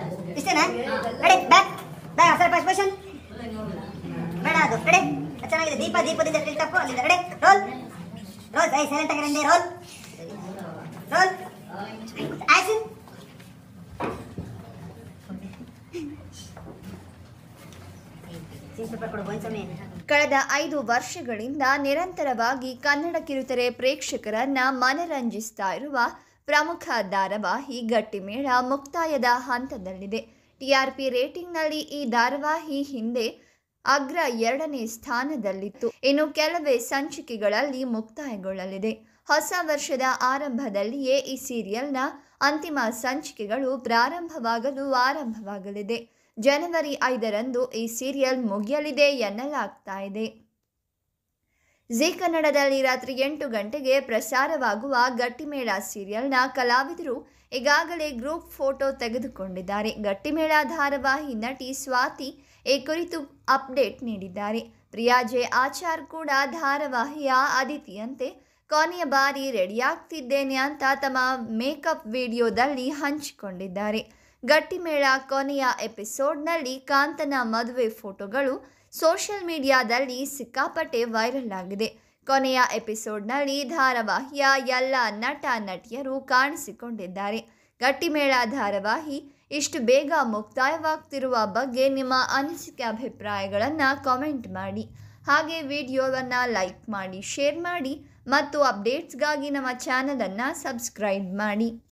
ಇಷ್ಟೇನಾ? Ready back back sir first question ಬೇಡ ಅದು ರೆಡಿ ಚೆನ್ನಾಗಿದೆ. ದೀಪದಿಂದ ಟಿಲ್ಟ್ ಅಪ್ ಅಲ್ಲಿಂದ ರೆಡಿ ರೋಲ್ ರೋಲ್ ಸೈಲೆಂಟ್ ಆಗಿರಂడి ರೋಲ್ ರೋಲ್ ಆಕ್ಷನ್. ಕಳೆದ 5 ವರ್ಷಗಳಿಂದ ನಿರಂತರವಾಗಿ ಕನ್ನಡ ಕಿರುತೆರೆ ಪ್ರೇಕ್ಷಕರನ್ನ ಮನರಂಜಿಸ್ತಾ ಇರುವ ಪ್ರಮುಖ ಧಾರಾವಾಹಿ ಗಟ್ಟಿಮೇಳ ಮುಕ್ತಾಯದ ಹಂತದಲ್ಲಿದೆ. ಟಿಆರ್ಪಿ ರೇಟಿಂಗ್ನಲ್ಲಿ ಈ ಧಾರಾವಾಹಿ ಹಿಂದೆ ಅಗ್ರ 2ನೇ ಸ್ಥಾನದಲ್ಲಿತ್ತು. ಇನ್ನು ಕೆಲವೇ ಸಂಚಿಕೆಗಳಲ್ಲಿ ಮುಕ್ತಾಯಗೊಳ್ಳಲಿದೆ. ಹೊಸ ವರ್ಷದ ಆರಂಭದಲ್ಲಿಯೇ ಈ ಸೀರಿಯಲ್ನ ಅಂತಿಮ ಸಂಚಿಕೆಗಳು ಆರಂಭವಾಗಲಿದೆ. ಜನವರಿ 5ರಂದು ಈ ಸೀರಿಯಲ್ ಮುಗಿಯಲಿದೆ ಎನ್ನಲಾಗ್ತಾ ಇದೆ. ಜೀ ಕನ್ನಡದಲ್ಲಿ ರಾತ್ರಿ 8 ಗಂಟೆಗೆ ಪ್ರಸಾರವಾಗುವ ಗಟ್ಟಿಮೇಳ ಸೀರಿಯಲ್ನ ಕಲಾವಿದರು ಈಗಾಗಲೇ ಗ್ರೂಪ್ ಫೋಟೋ ತೆಗೆದುಕೊಂಡಿದ್ದಾರೆ. ಗಟ್ಟಿಮೇಳ ಧಾರಾವಾಹಿ ನಟಿ ಸ್ವಾತಿ ಈ ಕುರಿತು ಅಪ್ಡೇಟ್ ನೀಡಿದ್ದಾರೆ. ಪ್ರಿಯಾ ಜೆ ಆಚಾರ್ ಕೂಡ ಧಾರಾವಾಹಿಯ ಅದಿತಿಯಂತೆ ಕೊನೆಯ ಬಾರಿ ರೆಡಿಯಾಗ್ತಿದ್ದೇನೆ ಅಂತ ತಮ್ಮ ಮೇಕಪ್ ವಿಡಿಯೋದಲ್ಲಿ ಹಂಚಿಕೊಂಡಿದ್ದಾರೆ. ಗಟ್ಟಿಮೇಳ ಕೊನೆಯ ಎಪಿಸೋಡ್ನಲ್ಲಿ ಕಾಂತನ ಮದುವೆ ಫೋಟೋಗಳು ಸೋಷಿಯಲ್ ಮೀಡಿಯಾದಲ್ಲಿ ಸಿಕ್ಕಾಪಟ್ಟೆ ವೈರಲ್ ಆಗಿದೆ. ಕೊನೆಯ ಎಪಿಸೋಡ್ನಲ್ಲಿ ಧಾರಾವಾಹಿಯ ಎಲ್ಲ ನಟ ನಟಿಯರು ಕಾಣಿಸಿಕೊಂಡಿದ್ದಾರೆ. ಗಟ್ಟಿಮೇಳ ಧಾರಾವಾಹಿ ಇಷ್ಟು ಬೇಗ ಮುಕ್ತಾಯವಾಗ್ತಿರುವ ಬಗ್ಗೆ ನಿಮ್ಮ ಅನಿಸಿಕೆ ಅಭಿಪ್ರಾಯಗಳನ್ನು ಕಾಮೆಂಟ್ ಮಾಡಿ. ಹಾಗೆ ವಿಡಿಯೋವನ್ನು ಲೈಕ್ ಮಾಡಿ, ಶೇರ್ ಮಾಡಿ ಮತ್ತು ಅಪ್ಡೇಟ್ಸ್ಗಾಗಿ ನಮ್ಮ ಚಾನಲನ್ನು ಸಬ್ಸ್ಕ್ರೈಬ್ ಮಾಡಿ.